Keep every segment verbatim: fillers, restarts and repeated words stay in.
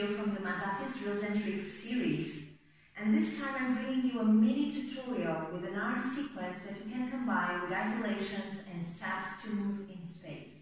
video from the Mahsati's Drills and Tricks series, and this time I'm bringing you a mini tutorial with an arm sequence that you can combine with isolations and steps to move in space.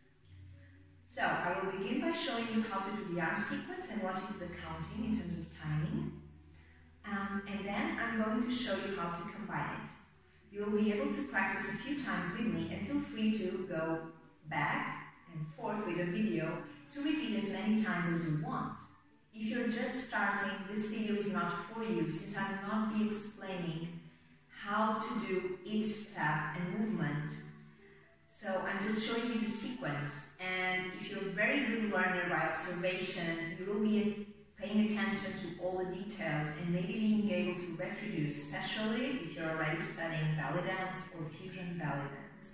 So I will begin by showing you how to do the arm sequence and what is the counting in terms of timing, um, and then I'm going to show you how to combine it. You will be able to practice a few times with me, and feel free to go back and forth with the video to repeat as many times as you want. If you're just starting, this video is not for you, since I will not be explaining how to do each step and movement. So I'm just showing you the sequence, and if you're a very good learner by observation, you will be paying attention to all the details and maybe being able to reproduce, especially if you're already studying ballet dance or fusion ballet dance.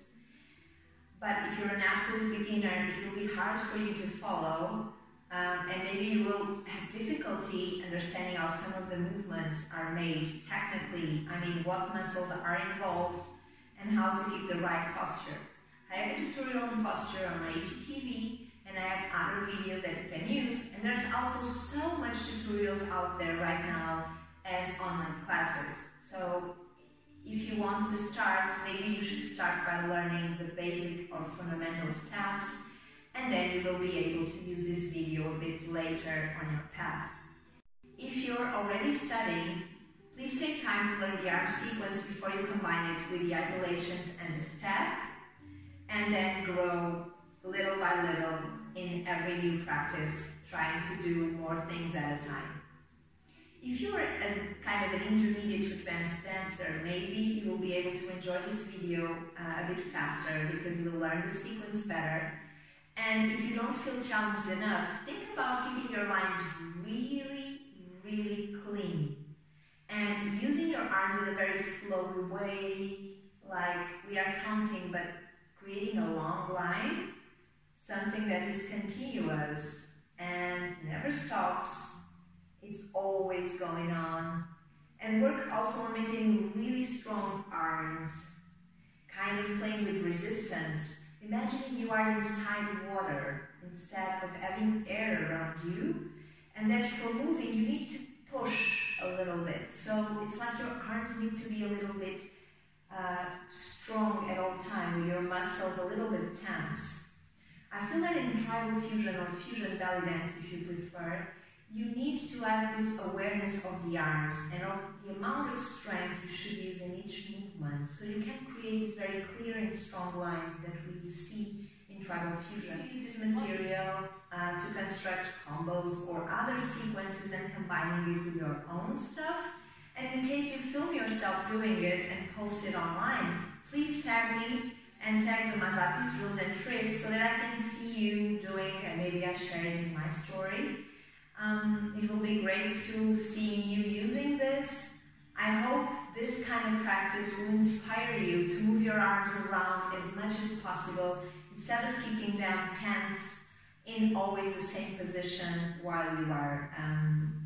But if you're an absolute beginner, it will be hard for you to follow, um, and maybe you will have difficulty understanding how some of the movements are made technically. I mean, what muscles are involved and how to keep the right posture. I have a tutorial on posture on my I G T V, and I have other videos that you can use, and there's also so much tutorials out there right now as online classes. So if you want to start, maybe you should start by learning the basic or fundamental steps, and then you will be able to use this video a bit later on your path. If you're already studying, please take time to learn the arm sequence before you combine it with the isolations and the step, and then grow little by little in every new practice, trying to do more things at a time. If you're a kind of an intermediate to advanced dancer, maybe you will be able to enjoy this video uh, a bit faster because you will learn the sequence better. And if you don't feel challenged enough, think about keeping your lines really, really clean. And using your arms in a very flowy way, like we are counting, but creating a long line, something that is continuous and never stops. It's always going on. And work also on maintaining really strong arms, kind of playing with resistance. Imagining you are inside water instead of having air around you, and that for moving you need to push a little bit. So it's like your arms need to be a little bit uh, strong at all times, with your muscles a little bit tense. I feel that in tribal fusion or fusion ballet dance, if you prefer, you need to have this awareness of the arms and of the amount of strength you should use in each movement, so you can create these very clear and strong lines that we see in tribal fusion. You use this material uh, to construct combos or other sequences and combining it with your own stuff. And in case you film yourself doing it and post it online, please tag me and tag the Mahsati's Drills and Tricks so that I can see you doing, and maybe I share it in my story. Um, it will be great to see you using this. I hope this kind of practice will inspire you to move your arms around as much as possible instead of keeping them tense in always the same position while you are um,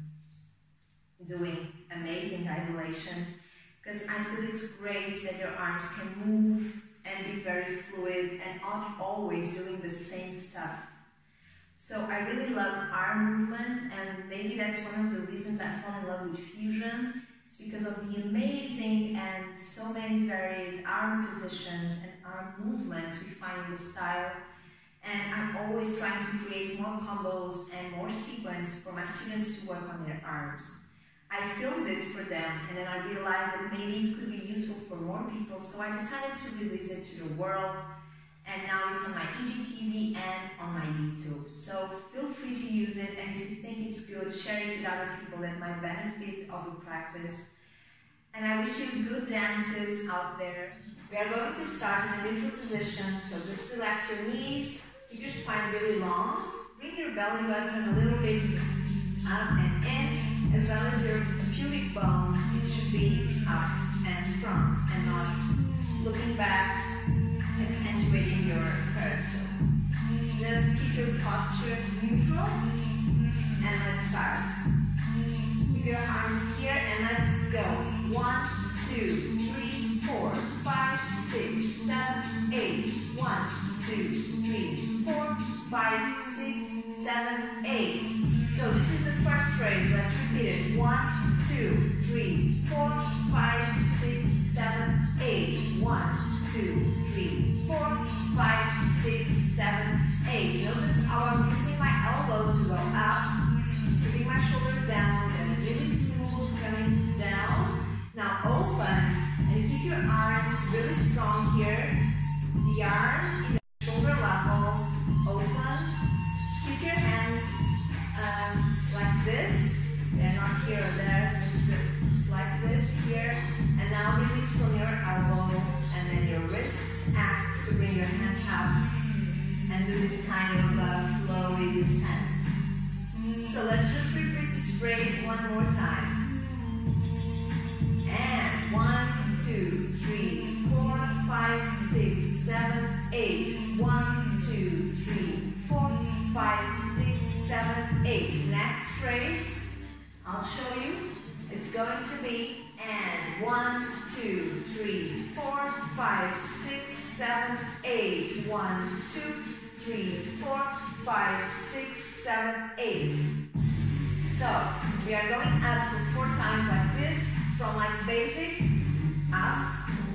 doing amazing isolations, because I feel it's great that your arms can move and be very fluid and not always doing the same stuff. So I really love arm movement, and maybe that's one of the reasons I fall in love with fusion. It's because of the amazing and so many varied arm positions and arm movements we find in the style. And I'm always trying to create more combos and more sequence for my students to work on their arms. I filmed this for them, and then I realized that maybe it could be useful for more people, so I decided to release it to the world, and now it's on my I G T V and on my YouTube. So feel free to use it, and if you think it's good, share it with other people that might benefit of the practice. And I wish you good dances out there. We are going to start in a neutral position, so just relax your knees, keep your spine really long, bring your belly button a little bit up and in, as well as your pubic bone. It should be up and front and not looking back, accentuating your curve. So just keep your posture neutral, and let's start. Keep your arms here and let's go. One, two, three, four, five, six, seven, eight. One, two, three, four, five, six, seven, eight. So this is the first phrase. Let's repeat it. One, two, three, four, five, six, seven, eight. One, two, three, four, five, six, seven, eight. Notice how I'm using my elbow to go up, keeping my shoulders down, and really smooth coming down. Now open and keep your arms really strong here. The arm is at shoulder level. Open. Keep your hands um, like this. They're not here or there. Just like this here. And now release from your elbow, and then your wrist acts to bring your hand up and do this kind of uh, flowy descent. So let's just repeat this phrase one more time. And one, two, three, four, five, six, seven, eight. One, two, three, four, five, six, seven, eight. Next phrase, I'll show you. It's going to be and one, two, three, four, five, six, seven, eight. One, two, three, four, five, six, seven, eight. So we are going up for four times like this, from like basic up.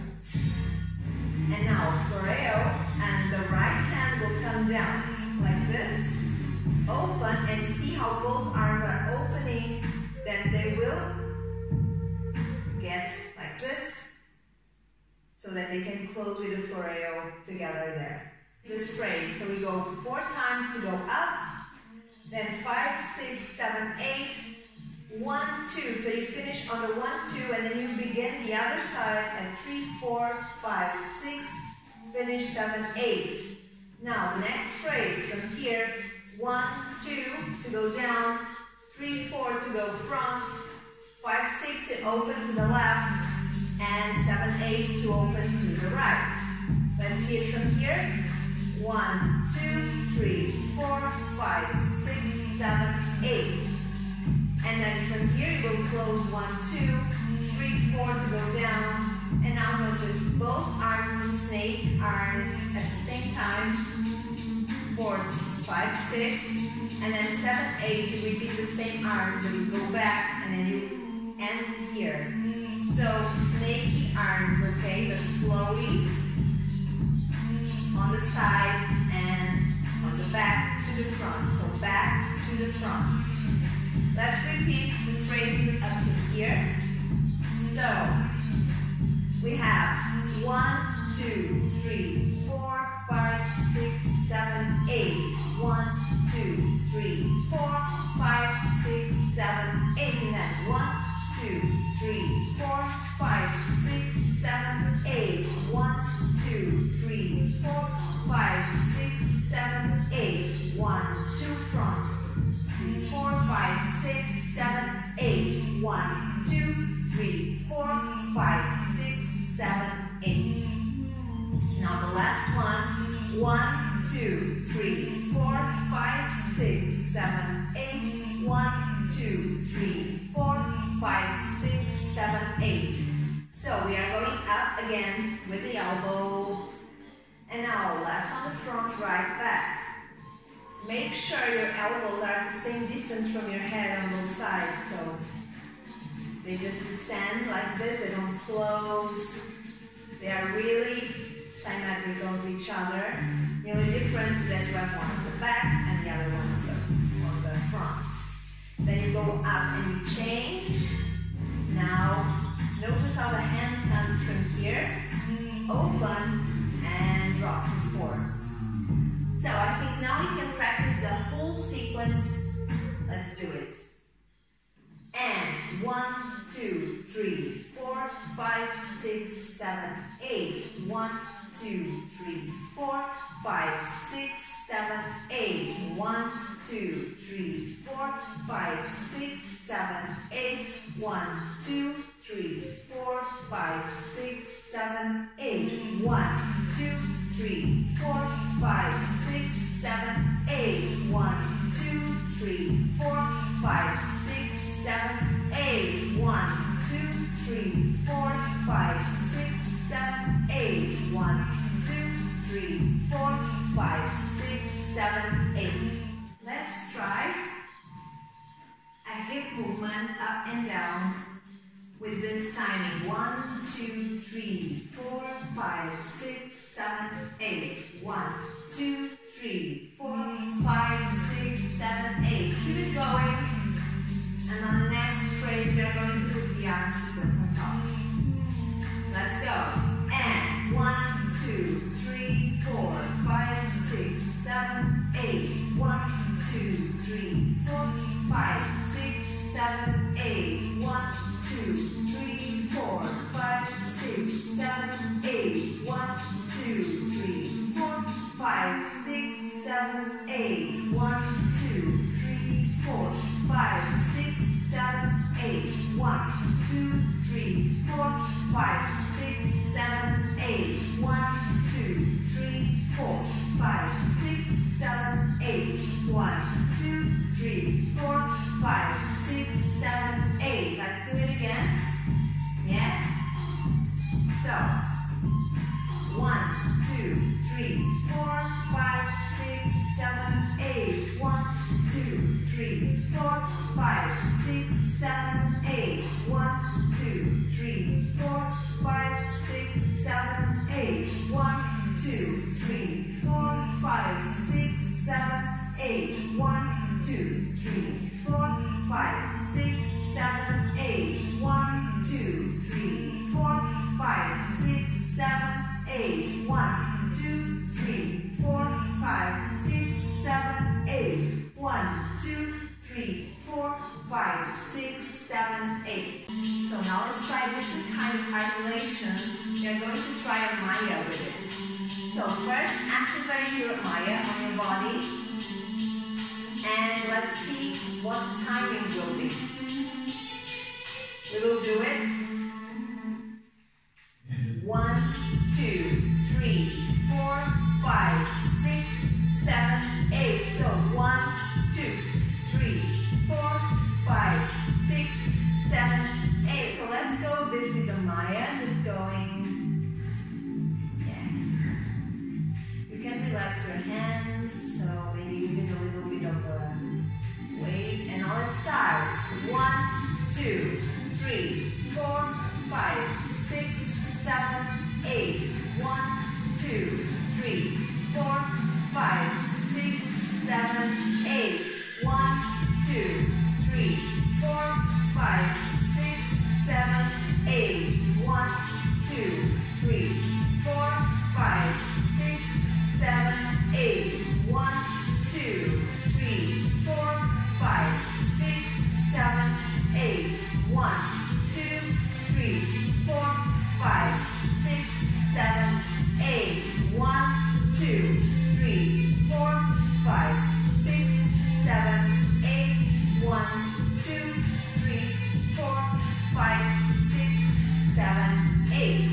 And now floreo, and the right hand will come down like this. Open and see how both arms are opening. Then they will get like this, so that they can close with the floreo together there. This phrase. So we go four times to go up, then five, six, seven, eight, one, two. So you finish on the one, two, and then you begin the other side at three, four, five, six, finish seven, eight. Now the next phrase from here, one, two to go down, three, four to go front, five, six to open to the left, and seven, eight to open to the right. Let's see it from here. One, two, three, four, five, six, seven, eight. And then from here you will close one, two, three, four to go down. And now notice both arms and snake arms at the same time. Four, five, six, and then seven, eight. You repeat the same arms, but you go back and then you end here. So snaky arms, okay, but flowy on the side and on the back to the front. So back to the front. Let's repeat the phrases up to here. So we have one, two, three, four, five, six, seven, eight. One, two, three, four, five, six, seven, eight. And then one, two, three, four, five, six, seven, eight. One, two, three, four, five, six, seven, eight. One, two, front. Three, four, five, six, seven, eight. One, two, three, four, five, six, seven, eight. Now the last one. One, two, three, four, five, six, seven, eight. One, two, three, four, five, six, seven, eight. So we are going up again with the elbow. And now left on the front, right back. Make sure your elbows are at the same distance from your head on both sides. So they just descend like this, they don't close. They are really symmetrical to each other. The only difference is that you have one on the back and the other one on the, on the front. Then you go up and you change. Now, notice how the hand comes from here, open, and drop from four. So I think now you can practice the whole sequence. Let's do it. And one, two, three, four, five, six, seven, eight. One, two, three, four, five, six, seven, eight. One, two, three, four, five, six, seven, eight. One, two, three, four, five, six, seven, eight. One, two, three, four, five, six, seven, eight. One, two, three, four, five, six, seven, eight. One, two, three, four, five, six, seven, eight. One, two, three, four, five, six, seven, eight. Let's try. timing. One, two, three, four, five, six, seven, eight. One, two, three, four, five, six, seven, eight. Keep it going. And on the next phrase, we are going to put the arm sequence on top. Let's go. And one, two, three, four, five, six, seven, eight. One, two, three, four, five, six, seven, eight. One, two, three, four, five, six, seven, eight. One, two, three, four, five, six, seven, eight. One, two, three, four, five, six, seven, eight. One, two, three, four, five, six, seven, eight. One, two, three, four, five, six, seven, eight. One, two, three, four, five, six, seven, eight. Let's do it again. Yeah? So, one, two, three, four, five, six, seven, eight. One, two, three, four, five, six, seven, eight. One, two, three, four, five, six, seven, eight. One, two, three, four, five, six, seven, eight. One, two, three, four, five, six, seven, eight. One, two, three, four, five, six, seven, eight. One, two, three, four, five, six, seven, eight. One, two, three, four, five, six, seven, eight. So now let's try a different kind of isolation. You're going to try a Maya with it. So first, activate your Maya on your body. And let's see what the timing will be. We will do it. One, two, three, four, five, six, seven, eight. So one, two, three, four, five, six, seven, eight. So let's go a bit with the Maya, just going. Yeah. You can relax your hands, so maybe even a little bit of a wave. And now let's start. One, two, three, four, five, six, seven, eight. One, two, three, four, five, six, seven, eight. One, two, three, four, five, six, seven, eight. One, two, three, four, five, six, seven, eight. One, two, three, four, five, six, seven, eight. One, two, three, four, five, six, seven, eight. One, two, three, four, five, six, seven, eight. One, two, three, four, five, six, seven, eight.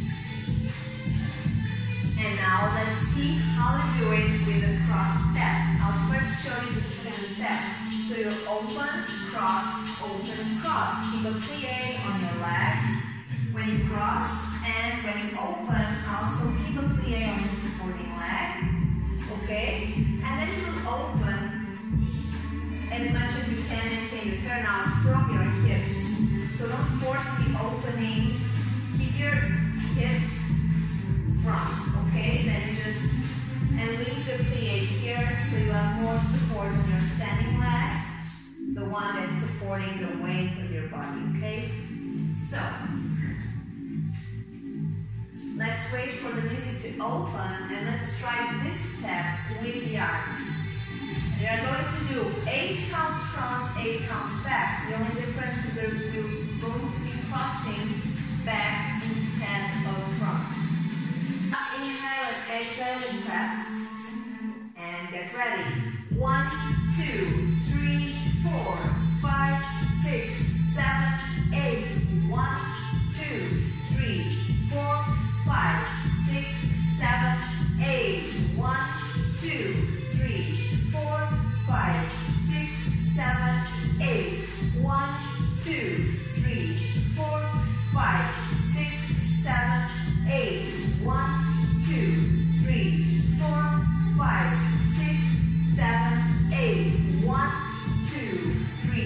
And now let's see how to do it with a cross step. I'll first show you the second step. So you open, cross, open, cross. Keep a plie on your legs when you cross, and when you open, also keep a plie on your supporting leg. Okay? And then you will open as much as you can until you turn out from your hips. So don't force the opening. Keep your hips front, okay? Then you just, and leave the plie here so you have more support on your standing leg, the one that's supporting the weight of your body, okay? So, let's wait for the music to open and let's try this step with the arms. We are going to do eight counts front, eight counts back. The only difference is that we're going to be crossing back instead of front. Inhale and exhale and clap. And get ready. One, two, three, four, five, six, seven, eight. One, two, three, four, five, six, seven, eight. One, two, three, four, five, six, seven, eight. One, two, three, four, five, six, seven, eight. One, two, three, four, five, six, seven, eight. One, two, three.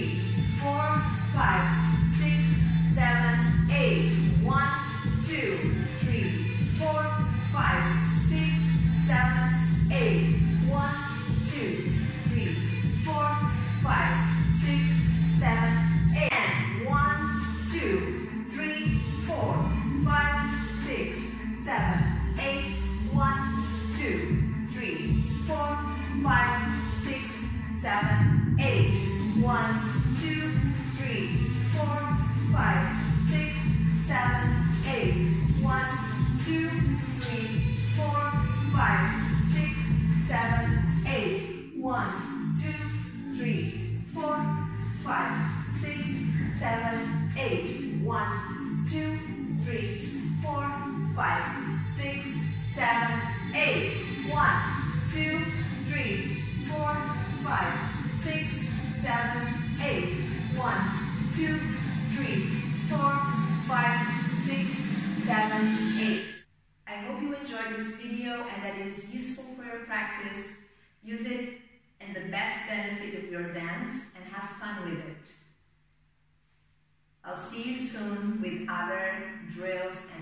enjoyed this video and that it is useful for your practice. Use it in the best benefit of your dance and have fun with it. I'll see you soon with other drills